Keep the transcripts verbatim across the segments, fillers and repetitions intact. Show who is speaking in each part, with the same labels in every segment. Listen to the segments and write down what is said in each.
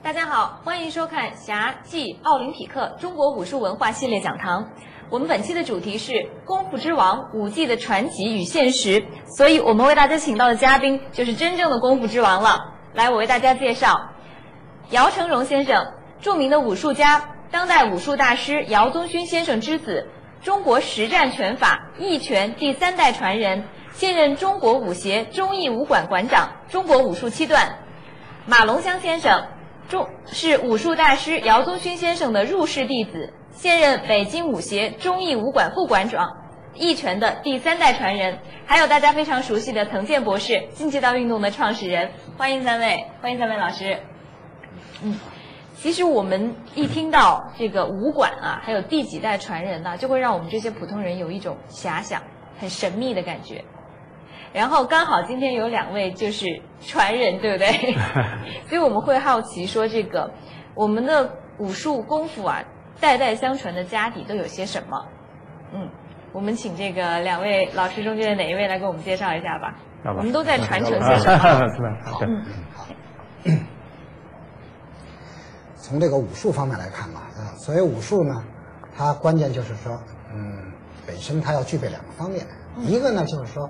Speaker 1: 大家好，欢迎收看侠继奥林匹克中国武术文化系列讲堂。我们本期的主题是功夫之王武技的传奇与现实，所以我们为大家请到的嘉宾就是真正的功夫之王了。来，我为大家介绍姚承荣先生，著名的武术家，当代武术大师姚宗勋先生之子，中国实战拳法一拳第三代传人，现任中国武协中义武馆馆长，中国武术七段。马龙香先生中是武术大师姚宗勋先生的入室弟子，现任北京武协中义武馆副馆长，一拳的第三代传人。还有大家非常熟悉的滕健博士，竞技道运动的创始人。欢迎三位，欢迎三位老师。嗯，其实我们一听到这个武馆啊，还有第几代传人呢、啊，就会让我们这些普通人有一种遐想，很神秘的感觉。然后刚好今天有两位就是传人，对不对？所以我们会好奇说，这个我们的武术功夫啊，代代相传的家底都有些什么？嗯，我们请这个两位老师中间的哪一位来给我们介绍一下吧？我们都在传承些什么？嗯，
Speaker 2: 好。从这个武术方面来看嘛，啊，所谓武术呢，它关键就是说，嗯，本身它要具备两个方面，嗯、一个呢就是说。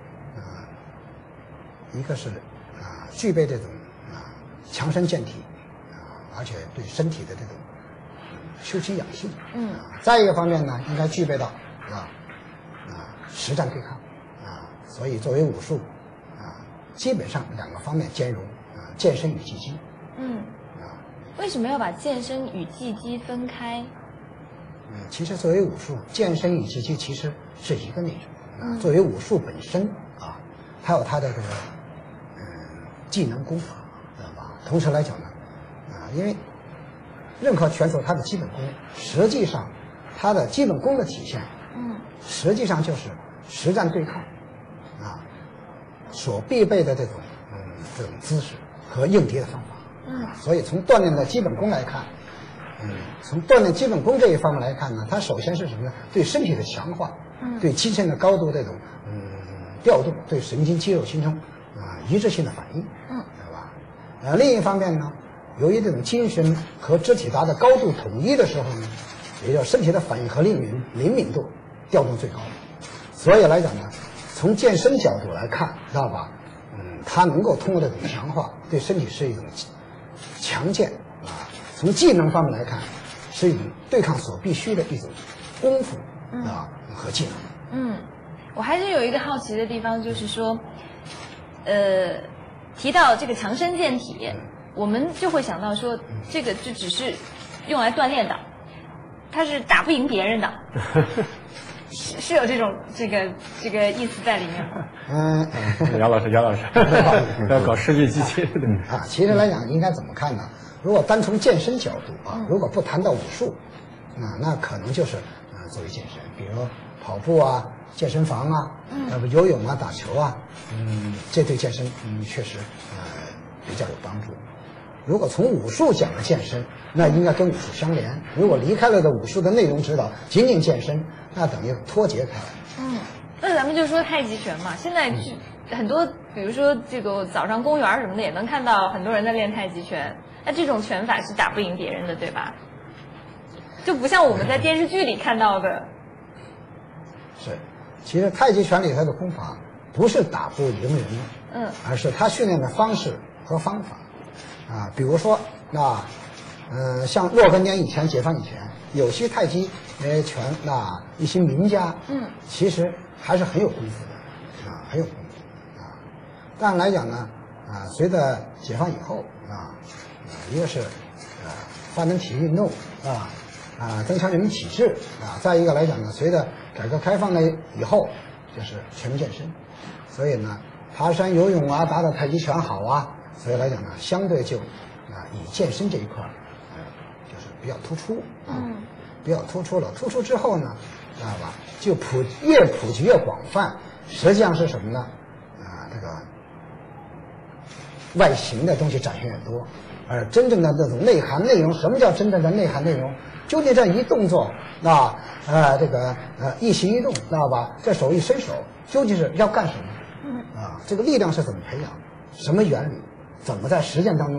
Speaker 2: 一个是啊，具备这种啊强身健体啊，而且对身体的这种休戚养性。嗯。再一个方面呢，应该具备到啊啊实战对抗啊，所以作为武术啊，基本上两个方面兼容啊，健身与技击。嗯。啊。
Speaker 1: 为什么要把健身与技击分开？
Speaker 2: 嗯，其实作为武术，健身与技击其实是一个内容啊。作为武术本身啊，它有它的这个。技能功法，知道吧？同时来讲呢，啊，因为任何拳手他的基本功，实际上他的基本功的体现，嗯，实际上就是实战对抗，啊，所必备的这种嗯这种姿势和应敌的方法，嗯，所以从锻炼的基本功来看，嗯，从锻炼基本功这一方面来看呢，它首先是什么呢？对身体的强化，嗯，对肌腱的高度这种嗯调动，对神经肌肉形成啊一致性的反应。呃，另一方面呢，由于这种精神和肢体达到高度统一的时候呢，也就是身体的反应和灵敏灵敏度调动最高，所以来讲呢，从健身角度来看，知道吧？嗯，它能够通过这种强化，对身体是一种强健啊。从技能方面来看，是一种对抗所必须的一种功夫啊和技能。
Speaker 1: 嗯，我还是有一个好奇的地方，就是说，呃。提到这个强身健体，我们就会想到说，这个就只是用来锻炼的，它是打不赢别人的，是是有这种这个这个意思在里面吗？
Speaker 3: 嗯，姚老师，姚老师要搞世界机器
Speaker 2: 啊。其实来讲，应该怎么看呢？如果单从健身角度啊，如果不谈到武术，啊，那可能就是啊作为健身，比如跑步啊。健身房啊，呃不游泳啊，打球啊，嗯，这对健身嗯确实呃比较有帮助。如果从武术讲的健身，那应该跟武术相连。如果离开了的武术的内容指导，仅仅健身，那等于脱节开来。
Speaker 1: 嗯，那咱们就说太极拳嘛，现在是很多，比如说这个早上公园什么的也能看到很多人在练太极拳，那这种拳法是打不赢别人的，对吧？就不像我们在电视剧里看到的。
Speaker 2: 是。其实太极拳里头的功法不是打不赢人，嗯，而是他训练的方式和方法，啊，比如说那，呃，像若干年以前解放以前，有些太极呃拳那一些名家，嗯，其实还是很有功夫的，啊，很有功夫，啊，但来讲呢，啊，随着解放以后，啊，一个是呃发展体育运动，啊。啊，增强人民体质啊！再一个来讲呢，随着改革开放了以后，就是全民健身，所以呢，爬山、游泳啊，打打太极拳好啊，所以来讲呢，相对就啊，以健身这一块，呃，就是比较突出啊，嗯、比较突出了。突出之后呢，知道吧？就普越普及越广泛，实际上是什么呢？啊，这个外形的东西展现越多，而真正的那种内涵内容，什么叫真正的内涵内容？究竟这一动作，啊，呃，这个呃一行一动，知道吧？这手一伸手，究竟是要干什么？嗯，啊，这个力量是怎么培养？什么原理？怎么在实践当中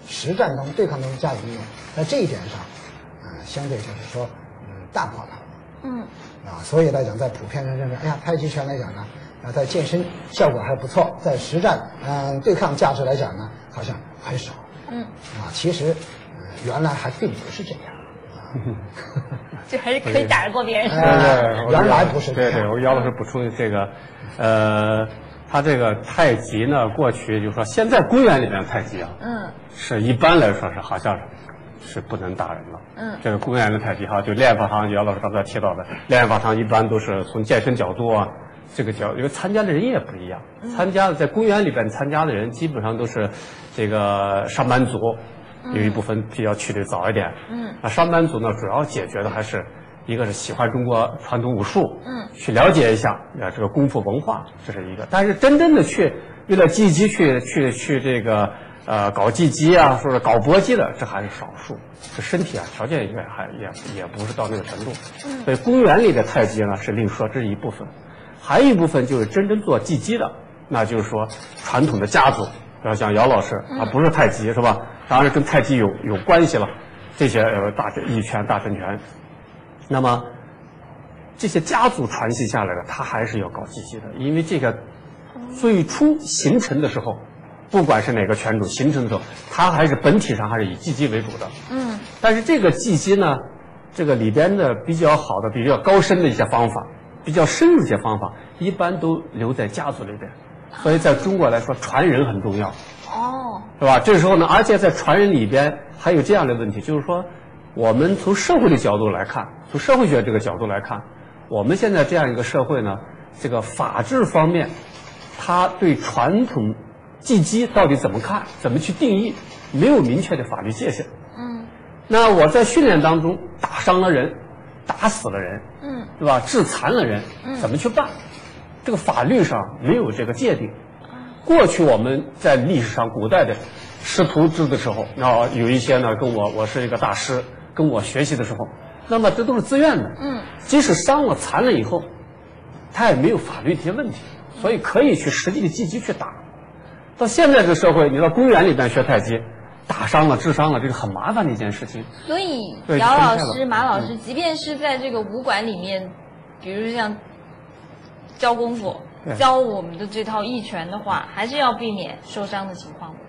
Speaker 2: 实战当中对抗当中加以应用，在这一点上，嗯、呃，相对就是说，嗯，淡化它。
Speaker 1: 嗯。
Speaker 2: 啊，所以来讲，在普遍上认为，哎呀，太极拳来讲呢，啊，在健身效果还不错，在实战，嗯、呃，对抗价值来讲呢，好像很少。
Speaker 1: 嗯。
Speaker 2: 啊，其实，呃，原来还并不是这样。
Speaker 1: 就还是可以打得过别人。
Speaker 3: 对对，
Speaker 2: 原来不是这样。
Speaker 3: 对对，我姚老师补充这个，呃，他这个太极呢，过去就是说，现在公园里面太极啊，嗯，是一般来说是好像是是不能打人了。嗯，这个公园的太极哈，就练法堂，姚老师刚才提到的，练法堂一般都是从健身角度啊，这个角，因为参加的人也不一样，参加的在公园里边参加的人基本上都是这个上班族。有一部分比较去的早一点，嗯，那上班族呢，主要解决的还是一个是喜欢中国传统武术，嗯，去了解一下啊这个功夫文化，这是一个。但是真正的去为了技击去去去这个呃搞技击啊，或者搞搏击的，这还是少数，这身体啊条件也还也也不是到那个程度。嗯，所以公园里的太极呢是另说，这是一部分，还有一部分就是真正做技击的，那就是说传统的家族。要像姚老师啊，不是太极是吧？当然跟太极有有关系了。这些呃大一拳、大成拳，那么这些家族传系下来的，他还是要搞技击的，因为这个最初形成的时候，不管是哪个拳种形成的时候，它还是本体上还是以技击为主的。嗯。但是这个技击呢，这个里边的比较好的、比较高深的一些方法，比较深入一些方法，一般都留在家族里边。所以在中国来说，传人很重要，哦，是吧？这时候呢，而且在传人里边还有这样的问题，就是说，我们从社会的角度来看，从社会学这个角度来看，我们现在这样一个社会呢，这个法治方面，它对传统技击到底怎么看，怎么去定义，没有明确的法律界限。嗯，那我在训练当中打伤了人，打死了人，嗯，对吧？致残了人，嗯，怎么去办？这个法律上没有这个界定。过去我们在历史上古代的师徒制的时候，啊，有一些呢跟我我是一个大师，跟我学习的时候，那么这都是自愿的。嗯，即使伤了残了以后，他也没有法律这些问题，所以可以去实际的积极去打。到现在这个社会，你到公园里边学太极，打伤了、致伤了，这个很麻烦的一件事情。
Speaker 1: 所以姚老师、马老师，即便是在这个武馆里面，比如像教功夫、教我们的这套一拳的话，还是要避免受伤的情况。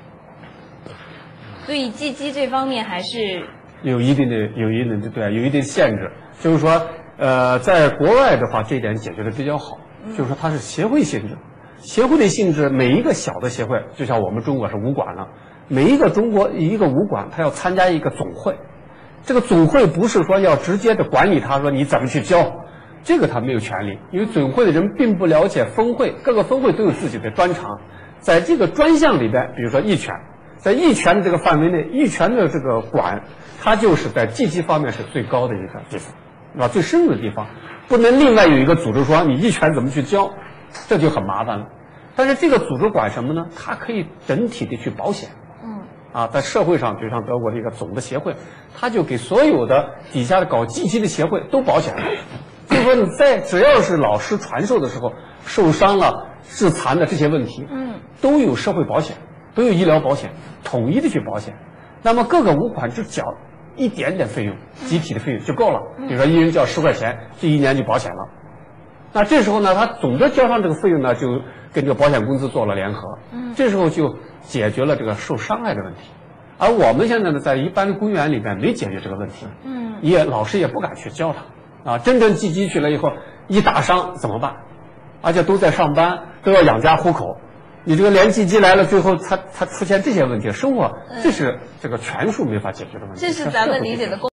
Speaker 1: 所以技击这方面还是
Speaker 3: 有一定的、有一定的对，有一定限制。就是说，呃，在国外的话，这一点解决的比较好，嗯、就是说它是协会性质。协会的性质，每一个小的协会，就像我们中国是武馆了，每一个中国一个武馆，它要参加一个总会。这个总会不是说要直接的管理它，说你怎么去教。这个他没有权利，因为总会的人并不了解分会，各个分会都有自己的专长，在这个专项里边，比如说一拳，在一拳的这个范围内，一拳的这个馆，它就是在技击方面是最高的一个地方，是吧？最深入的地方，不能另外有一个组织说你一拳怎么去教，这就很麻烦了。但是这个组织管什么呢？它可以整体的去保险，嗯，啊，在社会上，就像德国的一个总的协会，它就给所有的底下的搞技击的协会都保险了。就是说你在只要是老师传授的时候受伤了、致残的这些问题，嗯，都有社会保险，都有医疗保险，统一的去保险。那么各个武馆只缴一点点费用，集体的费用就够了。比如说一人交十块钱，这一年就保险了。那这时候呢，他总的交上这个费用呢，就跟这个保险公司做了联合。嗯，这时候就解决了这个受伤害的问题。而我们现在呢，在一般的公园里边没解决这个问题。嗯，也老师也不敢去教他。啊，真正技击去了以后，一打伤怎么办？而且都在上班，都要养家糊口。你这个连技击来了，最后他他出现这些问题，生活这是这个全数没法解决的问题。
Speaker 1: 这是咱们理解的公